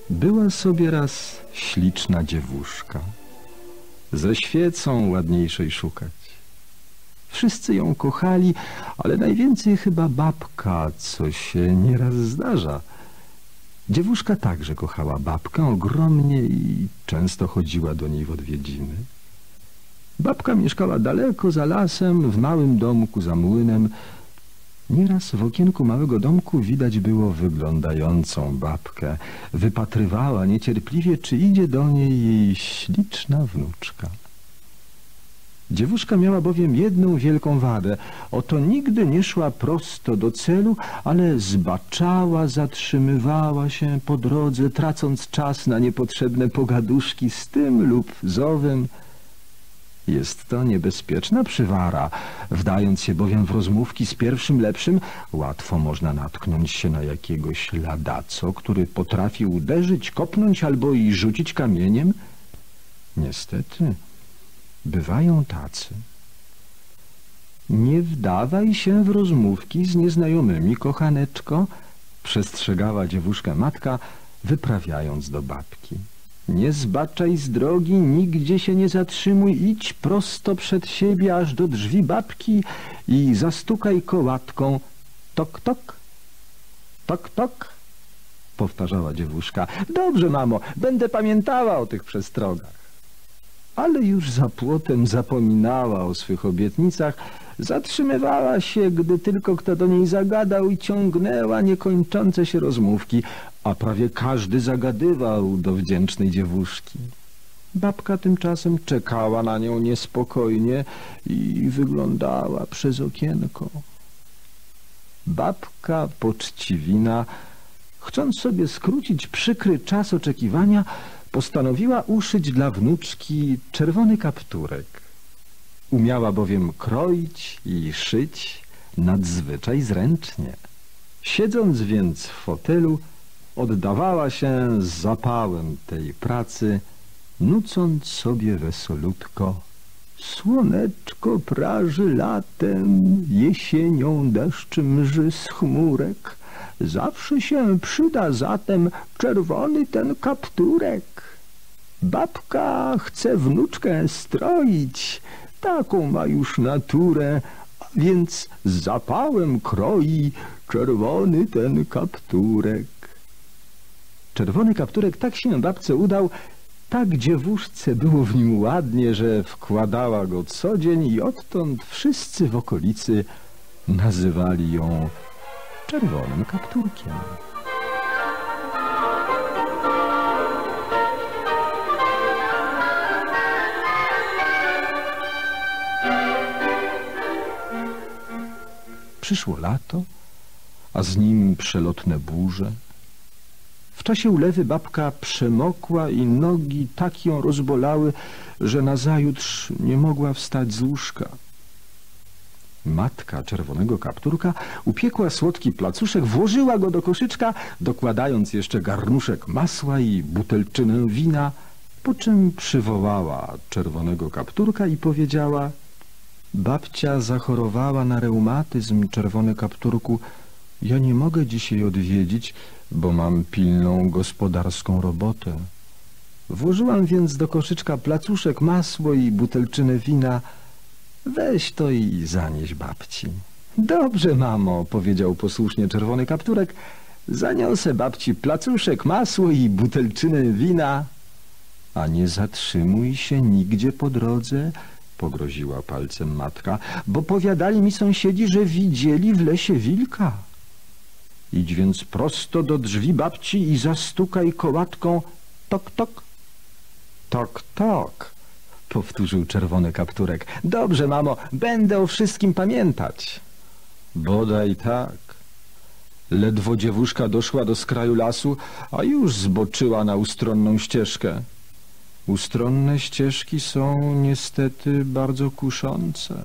Była sobie raz śliczna dziewuszka, ze świecą ładniejszej szukać. Wszyscy ją kochali, ale najwięcej chyba babka, co się nieraz zdarza. Dziewuszka także kochała babkę ogromnie i często chodziła do niej w odwiedziny. Babka mieszkała daleko za lasem, w małym domku za młynem. Nieraz w okienku małego domku widać było wyglądającą babkę. Wypatrywała niecierpliwie, czy idzie do niej jej śliczna wnuczka. Dziewuszka miała bowiem jedną wielką wadę. Oto nigdy nie szła prosto do celu, ale zbaczała, zatrzymywała się po drodze, tracąc czas na niepotrzebne pogaduszki z tym lub z owym. Jest to niebezpieczna przywara. Wdając się bowiem w rozmówki z pierwszym lepszym, łatwo można natknąć się na jakiegoś ladaco, który potrafi uderzyć, kopnąć albo i rzucić kamieniem. Niestety, bywają tacy. Nie wdawaj się w rozmówki z nieznajomymi, kochaneczko, przestrzegała dziewuszkę matka, wyprawiając do babki. Nie zbaczaj z drogi, nigdzie się nie zatrzymuj, idź prosto przed siebie aż do drzwi babki i zastukaj kołatką. Tok, tok, tok, tok, powtarzała dziewuszka. Dobrze, mamo, będę pamiętała o tych przestrogach. Ale już za płotem zapominała o swych obietnicach, zatrzymywała się, gdy tylko kto do niej zagadał i ciągnęła niekończące się rozmówki, a prawie każdy zagadywał do wdzięcznej dziewuszki. Babka tymczasem czekała na nią niespokojnie i wyglądała przez okienko. Babka poczciwina, chcąc sobie skrócić przykry czas oczekiwania, postanowiła uszyć dla wnuczki czerwony kapturek. Umiała bowiem kroić i szyć nadzwyczaj zręcznie. Siedząc więc w fotelu, oddawała się z zapałem tej pracy, nucąc sobie wesolutko. Słoneczko praży latem, jesienią deszcz mrzy z chmurek. Zawsze się przyda zatem czerwony ten kapturek. Babka chce wnuczkę stroić, taką ma już naturę, a więc z zapałem kroi czerwony ten kapturek. Czerwony kapturek tak się babce udał, tak dziewuszce było w nim ładnie, że wkładała go co dzień i odtąd wszyscy w okolicy nazywali ją czerwonym kapturkiem. Przyszło lato, a z nim przelotne burze. W czasie ulewy babka przemokła i nogi tak ją rozbolały, że nazajutrz nie mogła wstać z łóżka. Matka czerwonego kapturka upiekła słodki placuszek, włożyła go do koszyczka, dokładając jeszcze garnuszek masła i butelczynę wina, po czym przywołała czerwonego kapturka i powiedziała: babcia zachorowała na reumatyzm, czerwony kapturku. Ja nie mogę dzisiaj odwiedzić, bo mam pilną gospodarską robotę. Włożyłam więc do koszyczka placuszek, masło i butelczynę wina. Weź to i zanieś babci. Dobrze, mamo, powiedział posłusznie czerwony kapturek. Zaniosę babci placuszek, masło i butelczynę wina. A nie zatrzymuj się nigdzie po drodze, pogroziła palcem matka, bo powiadali mi sąsiedzi, że widzieli w lesie wilka. Idź więc prosto do drzwi babci i zastukaj kołatką. Tok, tok. Tok, tok, powtórzył czerwony kapturek. Dobrze, mamo, będę o wszystkim pamiętać. Bodaj tak. Ledwo dziewuszka doszła do skraju lasu, a już zboczyła na ustronną ścieżkę. Ustronne ścieżki są niestety bardzo kuszące.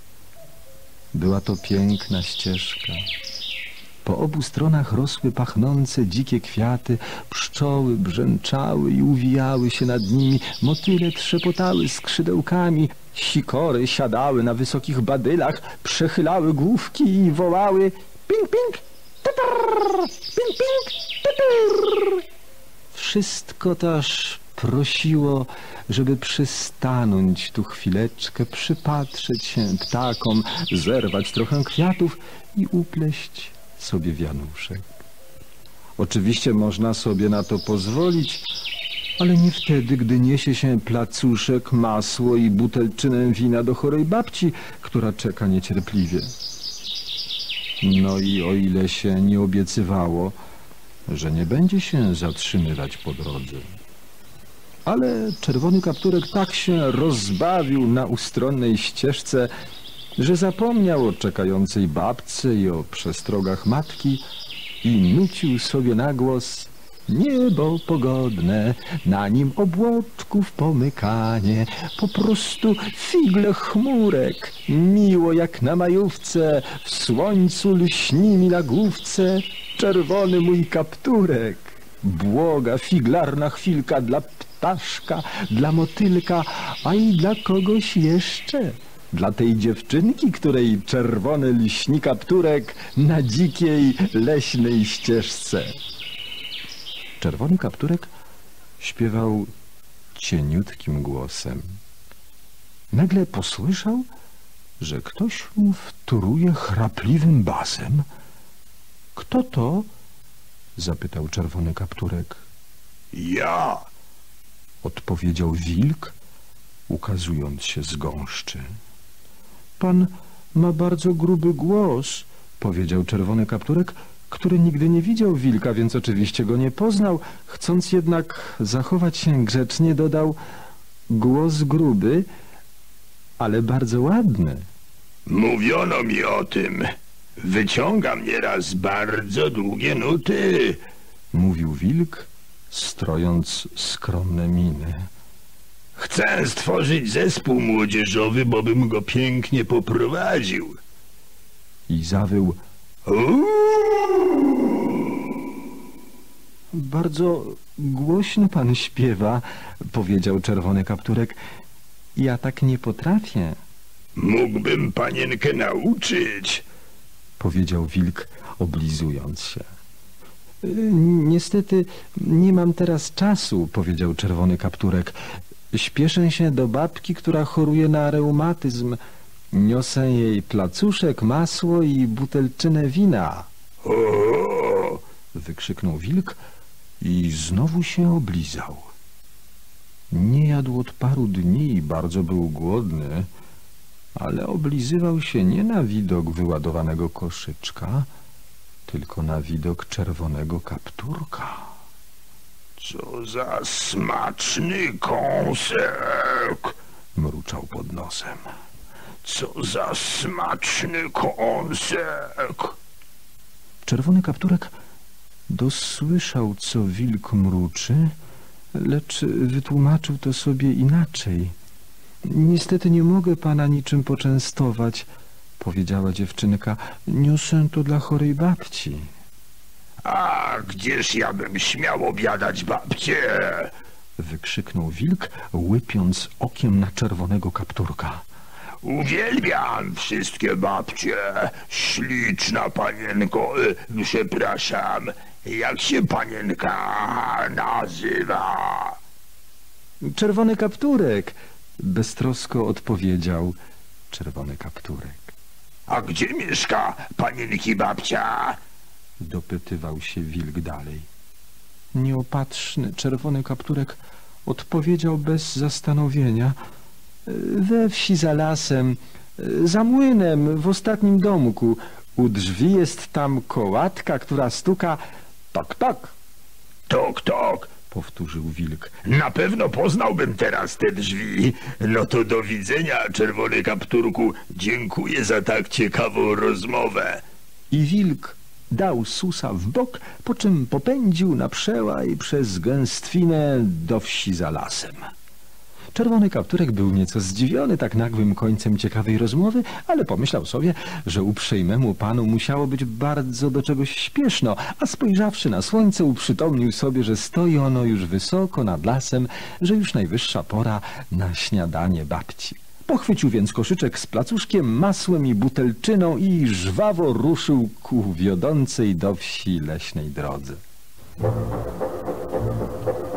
Była to piękna ścieżka. Po obu stronach rosły pachnące dzikie kwiaty, pszczoły brzęczały i uwijały się nad nimi, motyle trzepotały skrzydełkami, sikory siadały na wysokich badylach, przechylały główki i wołały ping, ping, tutur, ping, ping, tutur. wszystko to aż prosiło, żeby przystanąć tu chwileczkę, przypatrzeć się ptakom, zerwać trochę kwiatów i upleść sobie wianuszek. Oczywiście można sobie na to pozwolić, ale nie wtedy, gdy niesie się placuszek, masło i butelczynę wina do chorej babci, która czeka niecierpliwie. No i o ile się nie obiecywało, że nie będzie się zatrzymywać po drodze. Ale czerwony kapturek tak się rozbawił na ustronnej ścieżce, że zapomniał o czekającej babce i o przestrogach matki i nucił sobie na głos: niebo pogodne, na nim obłotków pomykanie, po prostu figle chmurek, miło jak na majówce, w słońcu lśni mi na główce czerwony mój kapturek. Błoga figlarna chwilka dla ptaszka, dla motylka, a i dla kogoś jeszcze. Dla tej dziewczynki, której czerwony lśni kapturek na dzikiej leśnej ścieżce. Czerwony kapturek śpiewał cieniutkim głosem. Nagle posłyszał, że ktoś mu wtóruje chrapliwym basem. Kto to? Zapytał czerwony kapturek. Ja, odpowiedział wilk, ukazując się z gąszczy. Pan ma bardzo gruby głos, powiedział czerwony kapturek, który nigdy nie widział wilka, więc oczywiście go nie poznał. Chcąc jednak zachować się grzecznie, dodał: głos gruby, ale bardzo ładny. mówiono mi o tym. Wyciągam nieraz bardzo długie nuty. Mówił wilk, strojąc skromne miny. Chcę stworzyć zespół młodzieżowy, bo bym go pięknie poprowadził. I zawył: bardzo głośno pan śpiewa, powiedział czerwony kapturek. Ja tak nie potrafię, Mógłbym panienkę nauczyć. powiedział wilk, oblizując się. Niestety nie mam teraz czasu, powiedział czerwony kapturek. Śpieszę się do babki, która choruje na reumatyzm. Niosę jej placuszek, masło i butelczynę wina. O, Wykrzyknął wilk i znowu się oblizał. Nie jadł od paru dni i bardzo był głodny, ale oblizywał się nie na widok wyładowanego koszyczka, tylko na widok czerwonego kapturka. co za smaczny kąsek. Mruczał pod nosem. Co za smaczny kąsek. Czerwony kapturek dosłyszał, co wilk mruczy, lecz wytłumaczył to sobie inaczej. Niestety nie mogę pana niczym poczęstować, powiedziała dziewczynka. Niosę to dla chorej babci. A gdzież ja bym śmiał obiadać babcię? Wykrzyknął wilk, łypiąc okiem na czerwonego kapturka. Uwielbiam wszystkie babcie. Śliczna panienko, przepraszam, jak się panienka nazywa? Czerwony kapturek, beztrosko odpowiedział czerwony kapturek. A gdzie mieszka panienki babcia? Dopytywał się wilk dalej. Nieopatrzny czerwony kapturek odpowiedział bez zastanowienia. We wsi za lasem, za młynem, w ostatnim domku. U drzwi jest tam kołatka, która stuka tok, tok. Tok, tok, Powtórzył wilk. na pewno poznałbym teraz te drzwi. No to do widzenia, czerwony kapturku. Dziękuję za tak ciekawą rozmowę. I wilk dał susa w bok, po czym popędził na przełaj przez gęstwinę do wsi za lasem. Czerwony kapturek był nieco zdziwiony tak nagłym końcem ciekawej rozmowy, ale pomyślał sobie, że uprzejmemu panu musiało być bardzo do czegoś śpieszno, a spojrzawszy na słońce, uprzytomnił sobie, że stoi ono już wysoko nad lasem, że już najwyższa pora na śniadanie babci. Pochwycił więc koszyczek z placuszkiem, masłem i butelczyną i żwawo ruszył ku wiodącej do wsi leśnej drodze.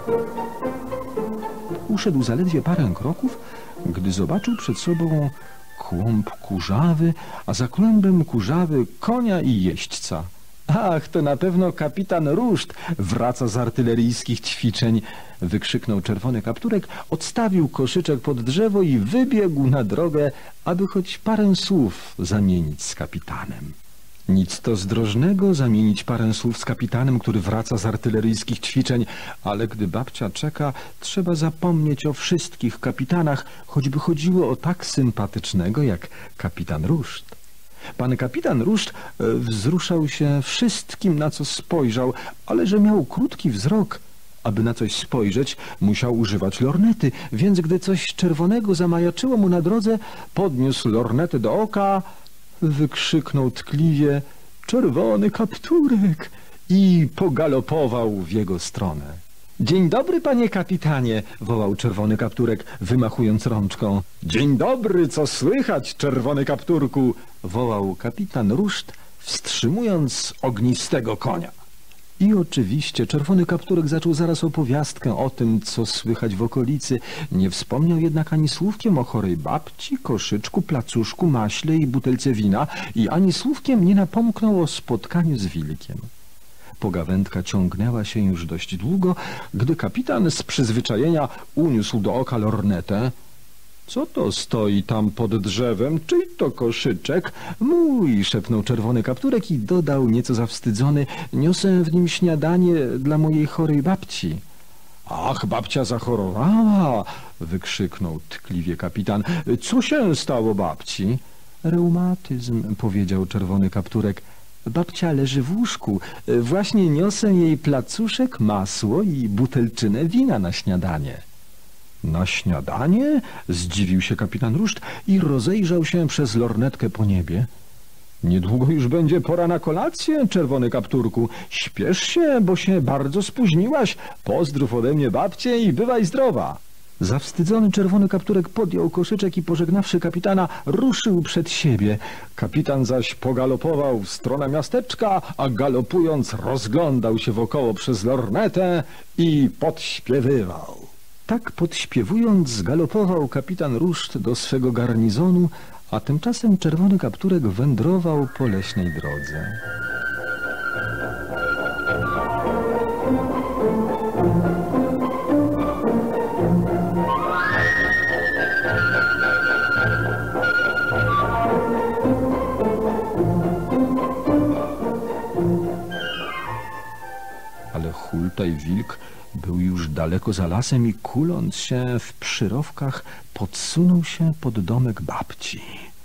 Uszedł zaledwie parę kroków, gdy zobaczył przed sobą kłąb kurzawy, a za kłębem kurzawy konia i jeźdźca. Ach, to na pewno kapitan Ruszt wraca z artyleryjskich ćwiczeń, wykrzyknął czerwony kapturek, odstawił koszyczek pod drzewo i wybiegł na drogę, aby choć parę słów zamienić z kapitanem. Nic to zdrożnego zamienić parę słów z kapitanem, który wraca z artyleryjskich ćwiczeń, ale gdy babcia czeka, trzeba zapomnieć o wszystkich kapitanach, choćby chodziło o tak sympatycznego jak kapitan Ruszt. Pan kapitan Ruszt wzruszał się wszystkim, na co spojrzał, ale że miał krótki wzrok. Aby na coś spojrzeć, musiał używać lornety, więc gdy coś czerwonego zamajaczyło mu na drodze, podniósł lornetę do oka, wykrzyknął tkliwie: czerwony kapturek! I pogalopował w jego stronę. Dzień dobry, panie kapitanie! Wołał czerwony kapturek, wymachując rączką. Dzień dobry, co słychać, czerwony kapturku? Wołał kapitan Ruszt, wstrzymując ognistego konia. I oczywiście czerwony kapturek zaczął zaraz opowiastkę o tym, co słychać w okolicy. Nie wspomniał jednak ani słówkiem o chorej babci, koszyczku, placuszku, maśle i butelce wina i ani słówkiem nie napomknął o spotkaniu z wilkiem. Pogawędka ciągnęła się już dość długo, gdy kapitan z przyzwyczajenia uniósł do oka lornetę. Co to stoi tam pod drzewem? Czyj to koszyczek? Mój, szepnął czerwony kapturek i dodał nieco zawstydzony: niosę w nim śniadanie dla mojej chorej babci. Ach, babcia zachorowała! Wykrzyknął tkliwie kapitan. Co się stało babci? Reumatyzm, powiedział czerwony kapturek. Babcia leży w łóżku. Właśnie niosę jej placuszek, masło i butelczynę wina na śniadanie. Na śniadanie? Zdziwił się kapitan Ruszt i rozejrzał się przez lornetkę po niebie. Niedługo już będzie pora na kolację, czerwony kapturku. Śpiesz się, bo się bardzo spóźniłaś. Pozdrów ode mnie babcię i bywaj zdrowa. Zawstydzony czerwony kapturek podjął koszyczek i pożegnawszy kapitana, ruszył przed siebie. Kapitan zaś pogalopował w stronę miasteczka, a galopując rozglądał się wokoło przez lornetę i podśpiewywał. Tak podśpiewując galopował kapitan Ruszt do swego garnizonu, a tymczasem czerwony kapturek wędrował po leśnej drodze. Ale Hultaj wilk był już daleko za lasem i kuląc się w przyrowkach podsunął się pod domek babci.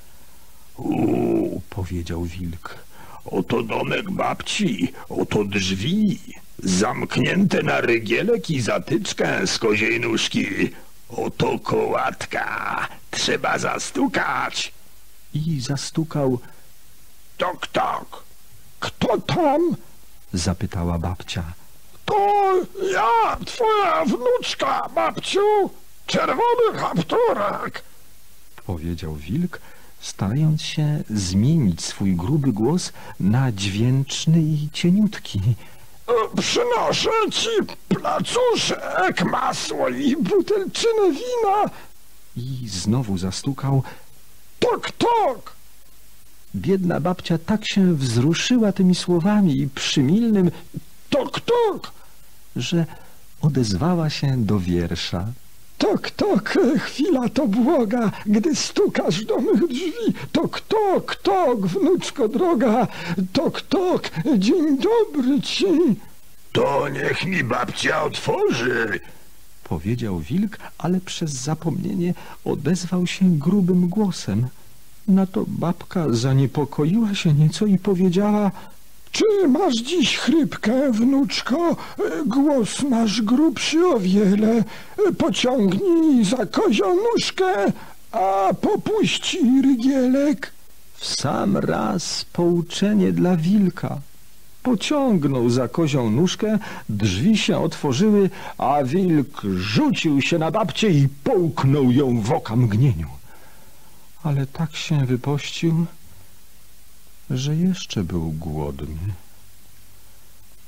Powiedział wilk. Oto domek babci, oto drzwi, zamknięte na rygielek i zatyczkę z koziej nóżki. Oto kołatka, trzeba zastukać. I zastukał. Tok, tok. Kto tam? Zapytała babcia. To ja, twoja wnuczka, babciu, czerwony kapturek, powiedział wilk, starając się zmienić swój gruby głos na dźwięczny i cieniutki. Przynoszę ci placuszek, masło i butelczynę wina. I znowu zastukał. Tok, tok. Biedna babcia tak się wzruszyła tymi słowami i przymilnym tok, tok, że odezwała się do wiersza. Tok, tok, chwila to błoga, gdy stukasz do mych drzwi. Tok, tok, tok, wnuczko droga. Tok, tok, dzień dobry ci. To niech mi babcia otworzy, powiedział wilk, ale przez zapomnienie odezwał się grubym głosem. Na to babka zaniepokoiła się nieco i powiedziała: czy masz dziś chrypkę, wnuczko? Głos masz grubszy o wiele. Pociągnij za kozią nóżkę, a popuści rygielek. W sam raz pouczenie dla wilka. Pociągnął za kozią nóżkę, drzwi się otworzyły, a wilk rzucił się na babcię i połknął ją w okamgnieniu. Ale tak się wypościł, że jeszcze był głodny.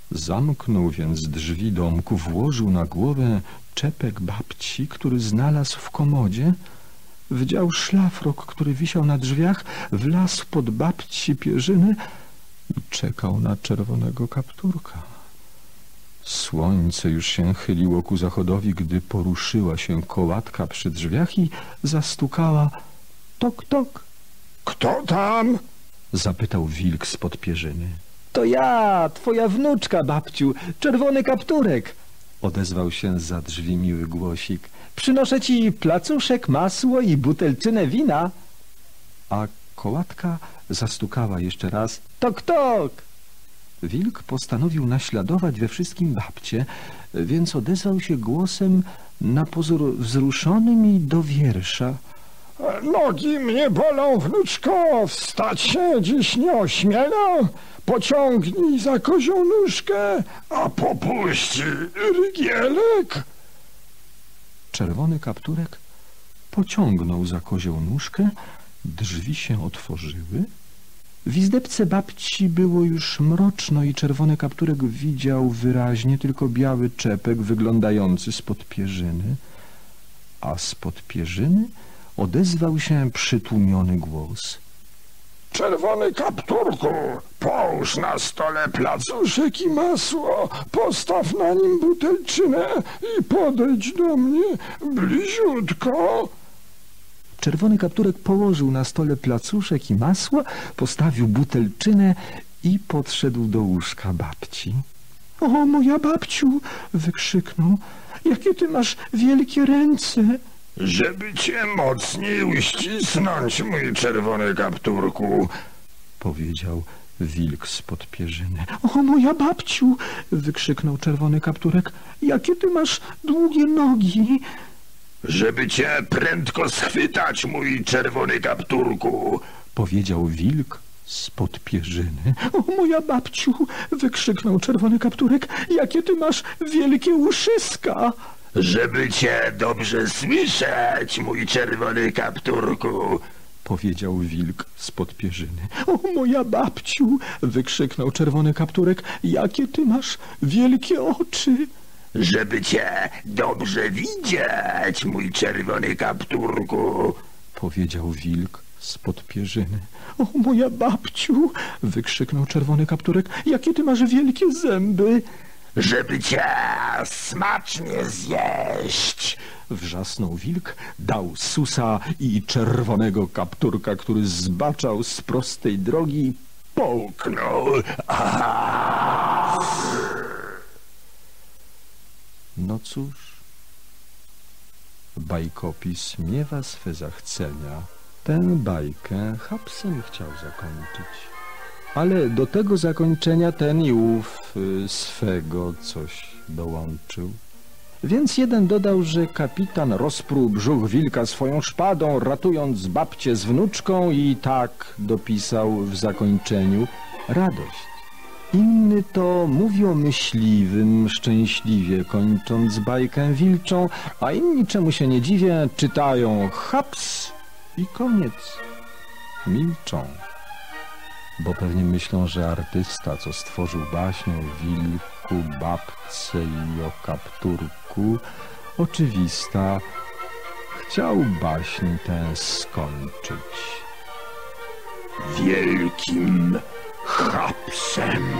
Zamknął więc drzwi domku, włożył na głowę czepek babci, który znalazł w komodzie, wdział szlafrok, który wisiał na drzwiach, wlazł pod babci pierzyny i czekał na czerwonego kapturka. Słońce już się chyliło ku zachodowi, gdy poruszyła się kołatka przy drzwiach i zastukała. Tok, tok. Kto tam? Zapytał wilk spod pierzyny. To ja, twoja wnuczka, babciu, czerwony kapturek. Odezwał się zza drzwi miły głosik. Przynoszę ci placuszek, masło i butelczynę wina. A kołatka zastukała jeszcze raz. Tok, tok. Wilk postanowił naśladować we wszystkim babcię, więc odezwał się głosem na pozór wzruszonym i do wiersza. Nogi mnie bolą, wnuczko, wstać się dziś nie ośmielę. Pociągnij za kozią nóżkę, a popuści rygielek. Czerwony kapturek pociągnął za kozią nóżkę, drzwi się otworzyły. W izdebce babci było już mroczno i czerwony kapturek widział wyraźnie tylko biały czepek wyglądający spod pierzyny, a spod pierzyny odezwał się przytłumiony głos. Czerwony kapturku, połóż na stole placuszek i masło, postaw na nim butelczynę i podejdź do mnie bliziutko. Czerwony kapturek położył na stole placuszek i masło, postawił butelczynę i podszedł do łóżka babci. — O, moja babciu! — wykrzyknął. — Jakie ty masz wielkie ręce! — Żeby cię mocniej uścisnąć, mój czerwony kapturku! — powiedział wilk spod pierzyny. — O, moja babciu! — wykrzyknął czerwony kapturek. — Jakie ty masz długie nogi! Żeby cię prędko schwytać, mój czerwony kapturku! — powiedział wilk spod pierzyny. — O, moja babciu! — wykrzyknął czerwony kapturek. — Jakie ty masz wielkie uszyska! — Żeby cię dobrze słyszeć, mój czerwony kapturku! — powiedział wilk spod pierzyny. — O, moja babciu! — wykrzyknął czerwony kapturek. — Jakie ty masz wielkie oczy! Żeby cię dobrze widzieć, mój czerwony kapturku! — powiedział wilk spod pierzyny. — O, moja babciu! — wykrzyknął czerwony kapturek. — Jakie ty masz wielkie zęby! — Żeby cię smacznie zjeść! — wrzasnął wilk, dał susa i czerwonego kapturka, który zbaczał z prostej drogi, połknął. No cóż, bajkopis miewa swe zachcenia. Tę bajkę hapsem chciał zakończyć. Ale do tego zakończenia ten i ów swego coś dołączył. Więc jeden dodał, że kapitan rozpruł brzuch wilka swoją szpadą, ratując babcię z wnuczką, i tak dopisał w zakończeniu radość. Inny to mówi o myśliwym, szczęśliwie kończąc bajkę wilczą, a inni, czemu się nie dziwię, czytają haps i koniec. Milczą. Bo pewnie myślą, że artysta, co stworzył baśń o wilku, babce i o kapturku, oczywista, chciał baśń tę skończyć wielkim hapsem.